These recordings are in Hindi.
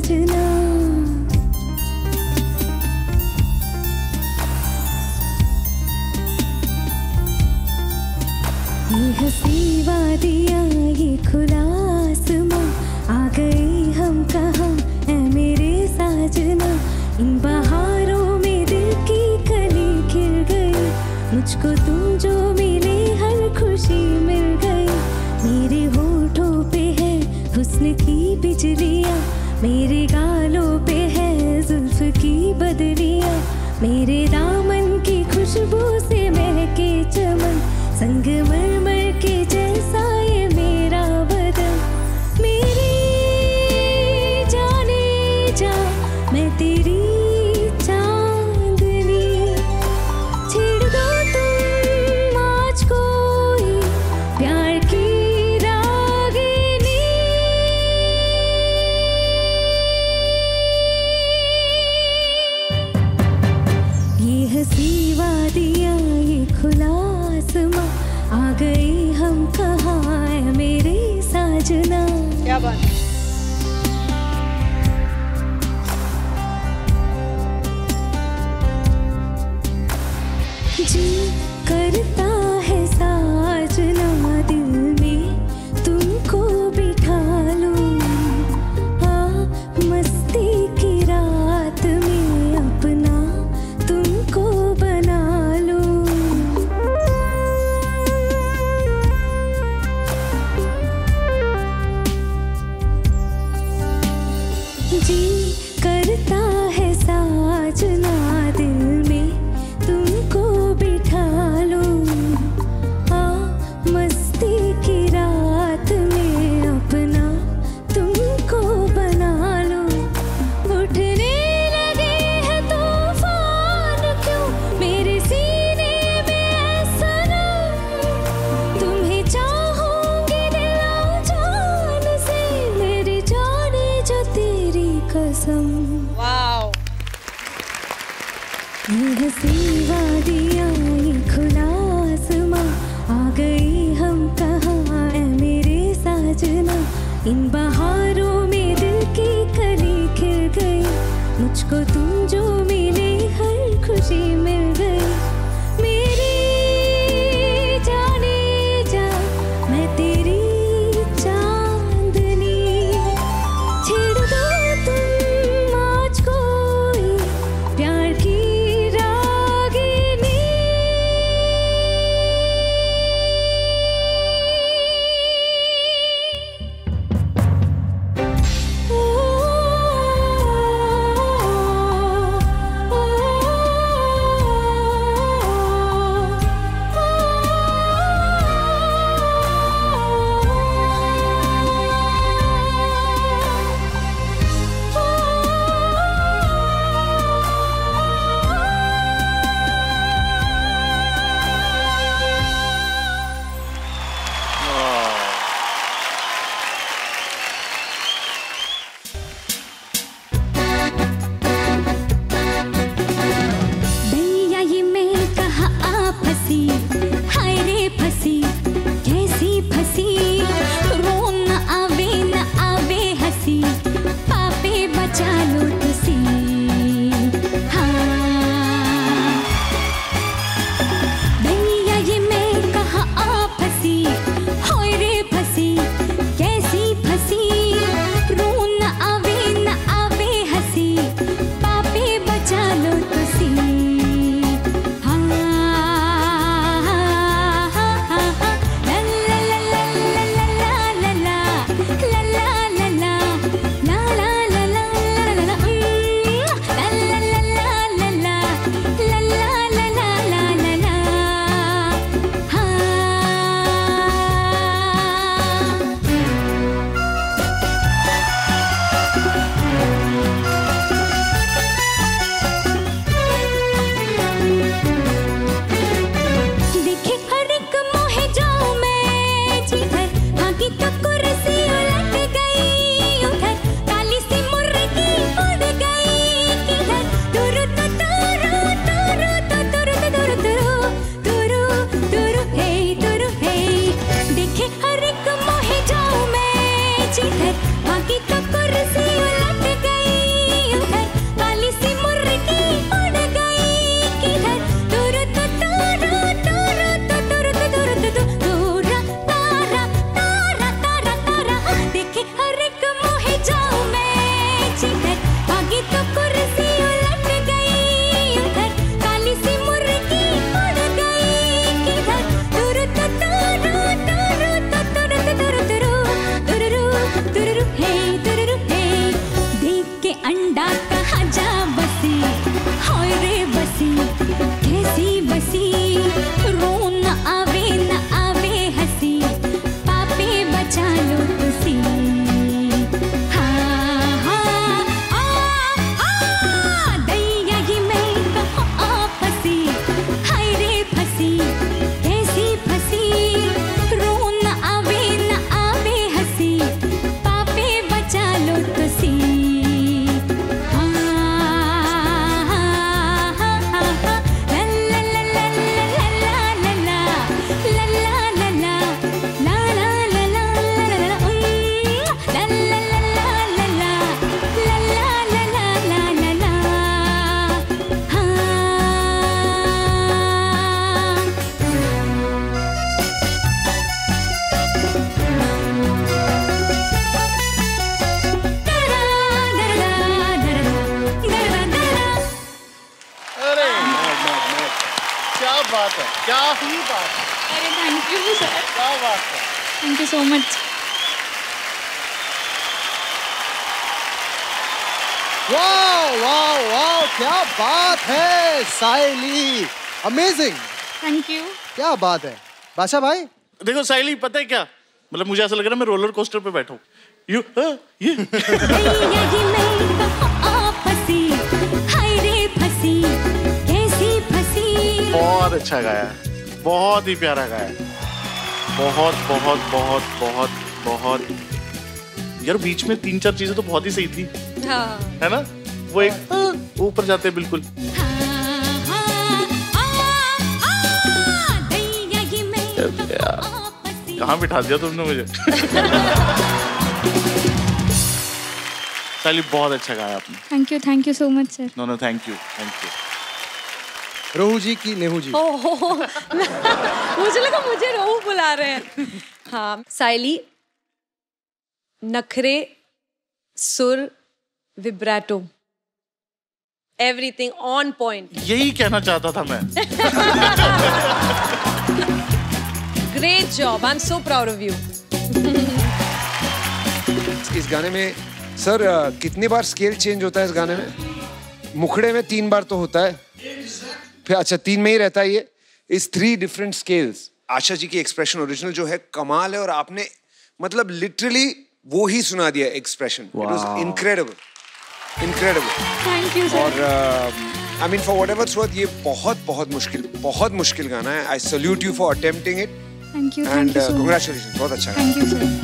साजना। ये हंसी वादियाँ ये खुला आसमां, आ गए हम कहाँ ऐ मेरे साजना। इन बहारों में दिल की कली खिल गई, मुझको तुम जो मिले हर खुशी मिल गई। मेरे होठों पे है हुस्न की बिजलियाँ, मेरे गालों पे है जुल्फ की बदलियाँ। मेरे दामन की खुशबू से महके चमन, संगमरमर के जैसा ये मेरा बदन। मेरी जाने जा मैं तेरी चांदनी, छेड़ दो तुम आज कोई प्यार की रागिनी। ये हंसी वादियाँ ये खुला आसमां, आ गए हम कहाँ है मेरे साजना। क्या बात है। जी करता है साजना दिल में तुमको बिठा लूं, मस्ती की रात में अपना तुमको बना लूं। जी करता है साजना दिल में तुमको बिठा लूं, मस्ती की रात में अपना तुमको बना लूं। उठने लगे हैं तूफान क्यों मेरे सीने में ऐ सनम, तुम्हें चाहूंगी दिल जान से, मेरी जाने जो तेरी कसम। वाओ। ये हंसी वादियाँ ये खुला आसमां, आ गए हम कहाँ ऐ मेरे साजना। इन बहारों में दिल की कली खिल गई, मुझको तुम जो मिले हर खुशी मिल गई। मेरी जाने जा मैं तेरी चांदनी, छेड़ दो तुम आज कोई प्यार की रागिनी। ओ, ओ, ओ, ओ, फंसी कैसी बसी रो न आवे हंसी पापे बचा लो तुसी दैया ही मैं कहाँ फंसी हाय रे फंसी कैसी फंसी रो न आवे हंसी पापे बचा लो तुसी क्या ही बात है। अरे थैंक यू सर। क्या बात है। Thank you so much. वाह वाह वाह क्या बात है साइली, अमेजिंग। Thank you. क्या बात है बादशाह भाई। देखो साइली, पता है क्या, मतलब मुझे ऐसा लग रहा है मैं रोलर कोस्टर पे बैठा हूँ। ये बहुत अच्छा गाया, बहुत ही प्यारा गाया, बहुत बहुत बहुत बहुत बहुत। यार बीच में 3-4 चीजें तो बहुत ही सही थी। हाँ। है ना, वो एक ऊपर जाते हैं बिल्कुल। कहाँ बिठा दिया तुमने मुझे। साली बहुत अच्छा गाया आपने। Thank you so much sir. No thank you. Rohu ji की नेहू जी। मुझे लगा मुझे रोहू बुला रहे हैं। हाँ साइली, नखरे, सुर, विब्राटो, एवरीथिंग ऑन पॉइंट। यही कहना चाहता था मैं। Great job, I am so proud of you. इस गाने में सर कितनी बार स्केल चेंज होता है इस गाने में? मुखड़े में 3 बार तो होता है, फिर अच्छा 3 में ही रहता है ये। इस 3 डिफरेंट स्केल्स। आशा जी की एक्सप्रेशन ओरिजिनल जो है कमाल है, और आपने मतलब लिटरली वो ही सुना दिया expression. It was incredible. Thank you sir. और I mean for whatever it's worth, ये बहुत मुश्किल गाना है। I salute you for attempting it. Thank you and congratulations, बहुत अच्छा। Thank you sir.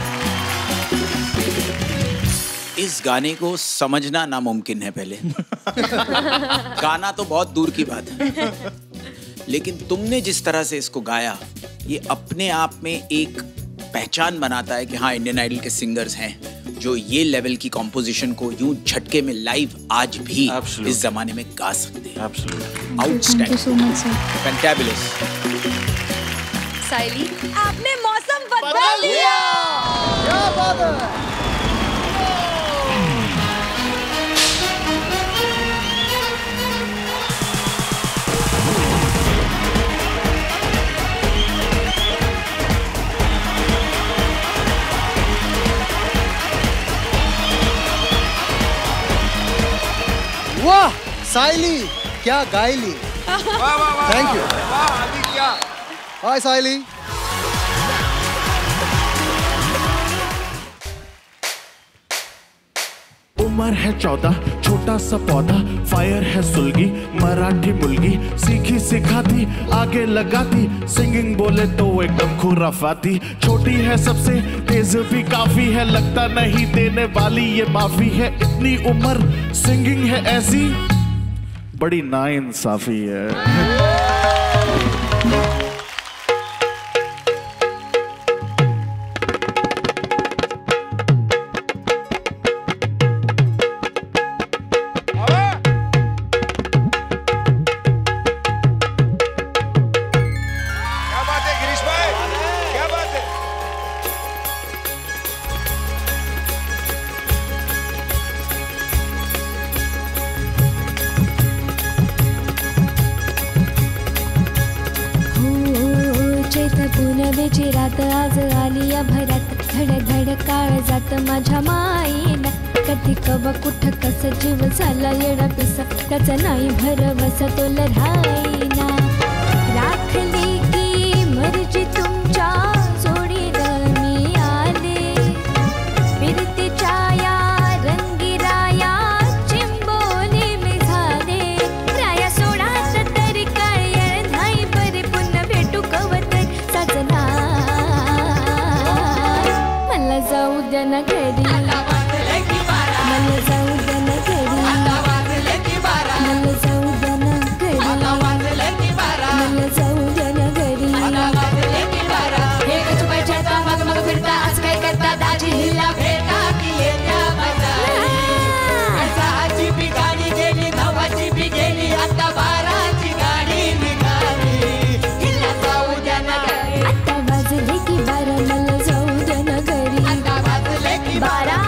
इस गाने को समझना नामुमकिन है पहले। गाना तो बहुत दूर की बात है, लेकिन तुमने जिस तरह से इसको गाया, ये अपने आप में एक पहचान बनाता है कि हाँ, इंडियन आइडल के सिंगर्स हैं जो ये लेवल की कॉम्पोजिशन को यूं झटके में लाइव आज भी इस जमाने में गा सकते हैं। Outstanding, fantabulous. साइली, आपने मौसम बदल दिया। क्या बात है। वाह साइली, क्या गायली। Thank you. हाय साइली। उम्र है 14, छोटा सा पौधा, फायर है सुलगी, मराठी मुलगी, सीखी सिखाती, आगे लगाती, सिंगिंग बोले तो एकदम खुराफाती, छोटी है सबसे, तेज भी काफी है, लगता नहीं देने वाली ये माफी है, इतनी उम्र सिंगिंग है ऐसी, बड़ी नाइंसाफी है। पुनवेची रात आज आली या भरात, धड धड काळ जात माझ्या माईला, कधी कवा कुठं कसं जीव झाला येडा पिसा त्याचा नाही भरवसा तो लढाईना राखली की मर्जी तुमच्या जोडीला मी आले फिरतीच्या या रंगीराया चिंबोली मी झाले राया सोडाच तरी काय येळ नाही बरे पुन्हा भेटू कवतर साजना मला जाऊ द्या ना घरी मला जाऊ द्या ना घरी मला जाऊ द्या ना घरी मला जाऊ द्या ना घरी हे कच पाहिजेता मग मग फिरता आज काय करता दाजी हिला भेटा की येत्या मजा आजी बी गाडी गेली धावाची बी गेली आता 12ची गाडी निघाली हिला जाऊ द्या ना घरी आता वाजले की 12 मला जाऊ द्या ना घरी आता वाजले की 12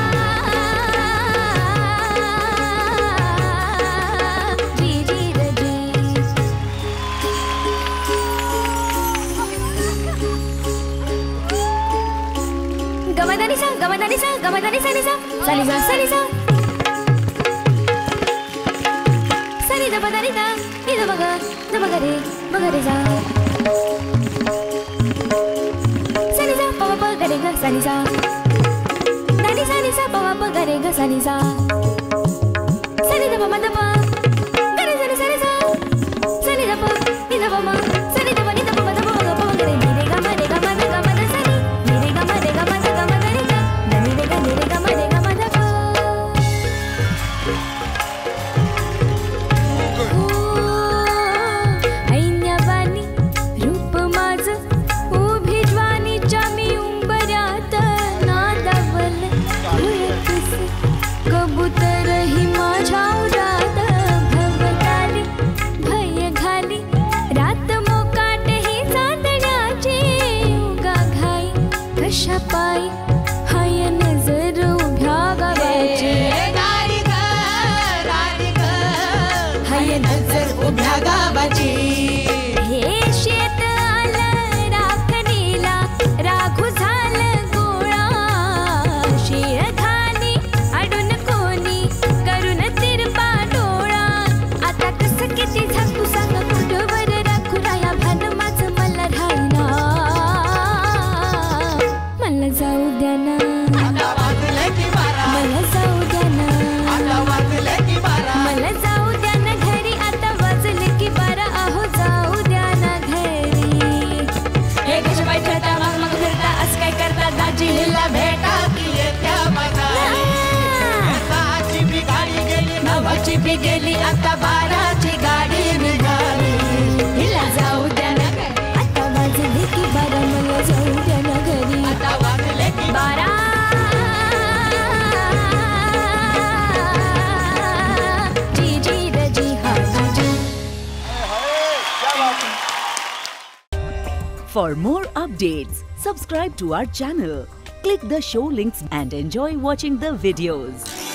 जी जी रजी गमदानी सा गमदानी सा गमदानी सा निसा साली सा साली सा साली दा बदानी दा इदा बगा रे सा साली सा पावा पा गरे गा साली सा दानी साली सा पावा पा गरे गा साली सा साली दा पा दा पा गरे साली साली सा साली दा पा इदा पा मा साली दा पा दा पा दा पा पा गरे रे गा मा रे गा मा दा साली रे गा मा रे गा मा दा गा मा रे गा नी रे गा मा रे गा मा दा पा ऐन्यावानी रूप माझं उभी ज्वानीच्या मी उंबऱ्यात नादावल उरतस कबूतर ही माझ्या उरात भवताली भय घाली रात मोकाट ही चांदण्याची उगा घाई कशा पायी हाय नजर उभ्या गावाची हाय नजर उभ्या गावाची हे शेत आलं राखणीला राघू झालं गोळा शिळ खाली अडून कोणी करून तिरपा डोळा आता कसं किती झाकू सांग कुठवर राखू राया भान माझं मला राहिना मला जाऊ द्या ना आता वाजले की 12 मला जाऊ द्या ना आता वाजले की 12 मला जाऊ द्या ना घरी आता वाजले की 12 आहो जाऊ द्या ना घरी हे कशा पाहिजेता मग मग फिरता आज काय करता दाजी हिला भेटा की येत्या मजा आजी बी गाडी गेली धावाची बी गेली आता 12ची गाडी निघाली हिला जाऊ द्या ना घरी आता वाजले की 12 मला जाऊ द्या ना घरी आता वाजले की 12 जी जी रजी हा जी For more updates, subscribe to our channel, click the show links and enjoy watching the videos.